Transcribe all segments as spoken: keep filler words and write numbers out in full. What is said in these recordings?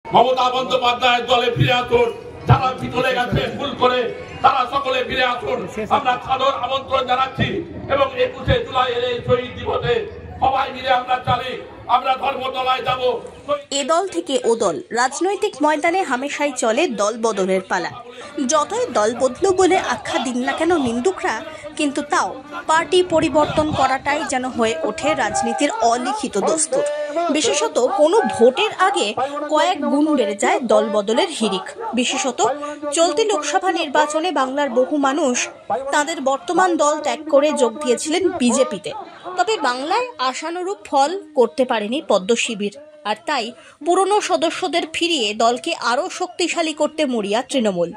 মমতা বন্দ্যোপাধ্যায়ের দলে ফিরে আসুন, যারা চলে গেছে ভুল করে তারা সকলে ফিরে আসুন। আমরা সাদর আমন্ত্রণ জানাচ্ছি এবং একুশে জুলাইয়ের এই শহীদ দিবসে সবাই মিলে আমরা চালি, আমরা ধর্মতলায় যাব। এ দল থেকে ও দল, রাজনৈতিক ময়দানে হামেশাই চলে দল বদলের পালা। যতই দল বদল বলে আখ্যা দিন না কেন নিন্দুকরা, কিন্তু তাও পার্টি পরিবর্তন করাটাই যেন হয়ে ওঠে রাজনীতির অলিখিত দস্তুর। বিশেষত কোনো ভোটের আগে কয়েক গুণ বেড়ে যায় দল বদলের হিড়িক। বিশেষত চলতি লোকসভা নির্বাচনে বাংলার বহু মানুষ তাদের বর্তমান দল ত্যাগ করে যোগ দিয়েছিলেন বিজেপিতে। তবে বাংলায় আশানুরূপ ফল করতে পারেনি পদ্ম শিবির, আর তাই পুরনো সদস্যদের ফিরিয়ে দলকে আরও শক্তিশালী করতে মরিয়া তৃণমূল।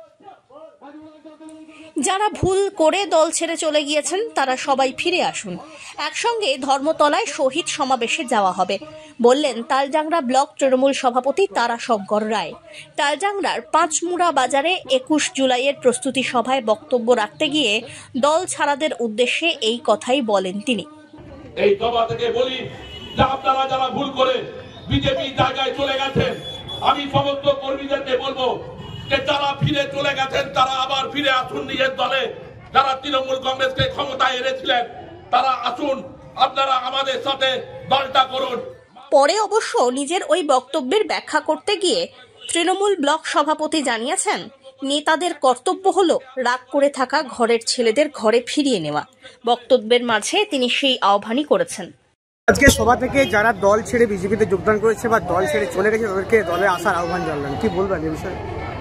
যারা ভুল করে দল ছেড়ে চলে গিয়েছেন তারা সবাই ফিরে আসুন, একসঙ্গে ধর্মতলায় শহীদ সমাবেশে যাওয়া হবে, বললেন তালজাংরা ব্লক তৃণমূল সভাপতি তারাশঙ্কর রায়। তালজাংরার পাঁচমুড়া বাজারে একুশ জুলাইয়ের প্রস্তুতি সভায় বক্তব্য রাখতে গিয়ে দল ছাড়াদের উদ্দেশ্যে এই কথাই বলেন তিনি। এই সভা থেকে বলি যে আপনারা যারা ভুল করে বিজেপি জায়গায় চলে গেছেন, আমি সমস্ত কর্মীদেরকে বলবো যে যারা ফিরে চলে গেছেন তারা আবার ফিরে আসুন নিজের দলে। যারা তৃণমূল কংগ্রেসকে ক্ষমতায় এনেছিলেন তারা আসুন, আপনারা আমাদের সাথে দলটা করুন। পরে অবশ্য নিজের ওই বক্তব্যের ব্যাখ্যা করতে গিয়ে তৃণমূল ব্লক সভাপতি জানিয়েছেন, নেতাদের কর্তব্য হলো রাগ করে থাকা ঘরের ছেলেদের ঘরে ফিরিয়ে নেওয়া। বক্তব্যের মাঝে তিনি সেই আহ্বানই করেছেন। আজকে সভা থেকে যারা দল ছেড়ে বিজেপিতে যোগদান করেছে বা দল ছেড়ে চলে গেছে তাদেরকে দলে আসার আহ্বান জানালেন, কি বলবেন এই বিষয়ে?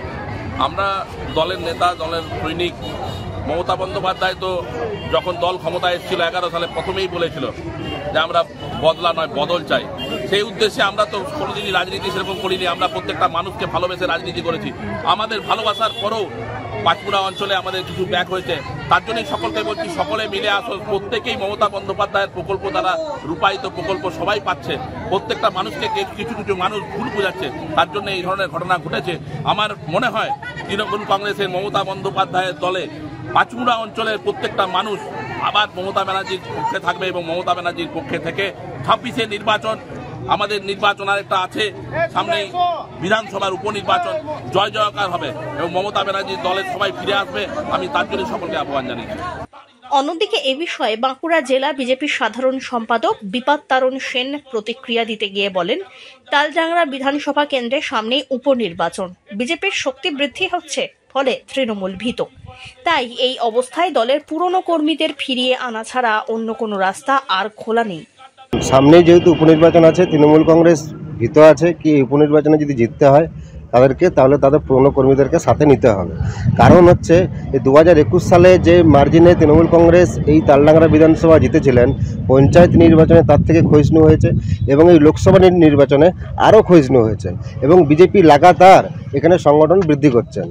আমরা দলের নেতা, দলের সৈনিক মমতা বন্দ্যোপাধ্যায় তো যখন দল ক্ষমতায় এসেছিল এগারো সালে প্রথমেই বলেছিল যে আমরা বদলা নয় বদল চাই। সেই উদ্দেশ্যে আমরা তো কোনোদিনই রাজনীতি সেরকম করিনি, আমরা প্রত্যেকটা মানুষকে ভালোবেসে রাজনীতি করেছি। আমাদের ভালোবাসার পরেও পাঁচমুড়া অঞ্চলে আমাদের কিছু ব্যাক হয়েছে, তার জন্যই সকলকে বলছি সকলে মিলে আসো। প্রত্যেকেই মমতা বন্দ্যোপাধ্যায়ের প্রকল্প দ্বারা রূপায়িত প্রকল্প সবাই পাচ্ছে, প্রত্যেকটা মানুষকে কিছু কিছু মানুষ ভুল বোঝাচ্ছে, তার জন্য এই ধরনের ঘটনা ঘটেছে। আমার মনে হয় তৃণমূল কংগ্রেসের মমতা বন্দ্যোপাধ্যায়ের দলে পাঁচমুড়া অঞ্চলের প্রত্যেকটা মানুষ আবার মমতা ব্যানার্জির পক্ষে থাকবে এবং মমতা ব্যানার্জির পক্ষে থেকে ছাব্বিশে নির্বাচন, আমাদের নির্বাচন আরেকটা আছে সামনেই, বিধানসভার উপনির্বাচন, জয় জয়কার হবে এবং মমতা ব্যানার্জির দলের সবাই ফিরে আসবে। আমি তার জন্য সকলকে আহ্বান জানিয়েছি। অন্যদিকে এ বিষয়ে বাঁকুড়া জেলা বিজেপির সাধারণ সম্পাদক বিপাদ তারণ সেন প্রতিক্রিয়া দিতে গিয়ে বলেন, তালজাংরা বিধানসভা কেন্দ্রের সামনেই উপনির্বাচন, বিজেপির শক্তি বৃদ্ধি হচ্ছে, ফলে তৃণমূল ভীত। তাই এই অবস্থায় দলের পুরনো কর্মীদের ফিরিয়ে আনা ছাড়া অন্য কোনো রাস্তা আর খোলা নেই। সামনে যেহেতু উপনির্বাচন আছে, তৃণমূল কংগ্রেস ভীত আছে কি এই উপনির্বাচনে যদি জিততে হয় তাদেরকে, তাহলে তাদের পুরনো কর্মীদেরকে সাথে নিতে হবে। কারণ হচ্ছে এই দু হাজার একুশ সালে যে মার্জিনে তৃণমূল কংগ্রেস এই তালডাংরা বিধানসভা জিতেছিলেন, পঞ্চায়েত নির্বাচনে তার থেকে ক্ষয়িষ্ণু হয়েছে এবং এই লোকসভা নির্বাচনে আরও ক্ষয়িষ্ণু হয়েছে এবং বিজেপি লাগাতার এখানে সংগঠন বৃদ্ধি করছেন।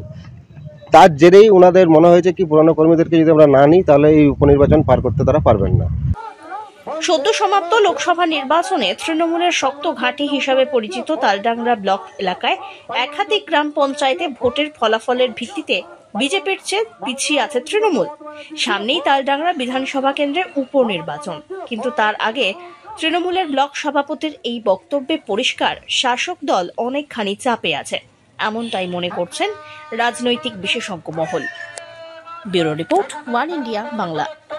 তার জেরেই ওনাদের মনে হয়েছে কি পুরনো কর্মীদেরকে যদি আমরা না নিই তাহলে এই উপনির্বাচন পার করতে তারা পারবেন না। সদ্য সমাপ্ত লোকসভা নির্বাচনে তৃণমূলের শক্ত ঘাঁটি হিসাবে পরিচিত তালডাংরা ব্লক এলাকায় একাধিক গ্রাম পঞ্চায়েতে ভোটের ফলাফলের ভিত্তিতে বিজেপির চেয়ে পিছিয়ে আছে তৃণমূল। সামনেই তালডাংরা বিধানসভা কেন্দ্রের উপনির্বাচন, কিন্তু তার আগে তৃণমূলের ব্লক সভাপতির এই বক্তব্যে পরিষ্কার শাসক দল অনেকখানি চাপে আছে, এমনটাই মনে করছেন রাজনৈতিক বিশেষজ্ঞ মহল। Bureau report, one India Bangla.